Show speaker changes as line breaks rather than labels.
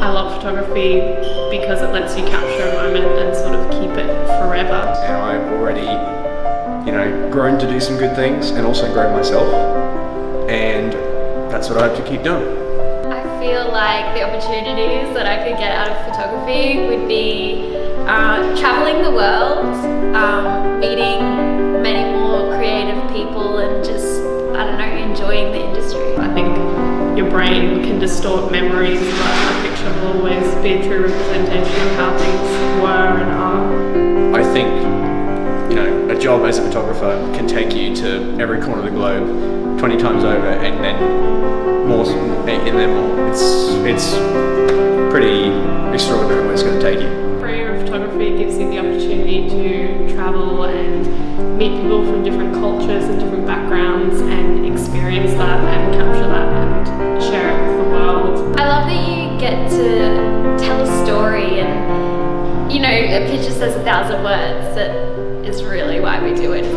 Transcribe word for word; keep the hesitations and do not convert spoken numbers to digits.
I love photography because it lets you capture a moment and sort of keep it forever.
And I've already, you know, grown to do some good things and also grown myself, and that's what I hope to keep doing.
I feel like the opportunities that I could get out of photography would be uh, traveling the world, um, meeting many more creative people and just, I don't know, enjoying the industry.
I think your brain can distort memories, but a picture will always be a true representation of how things were and are.
I think, you know, a job as a photographer can take you to every corner of the globe twenty times over, and then more, and then more. It's, it's pretty extraordinary where it's going to take you.
Career of photography gives you the opportunity to travel and meet people from different cultures and different backgrounds and experience that and capture that and share it with the world.
I love that you get to tell a story, and you know, a picture says a thousand words. That is really why we do it.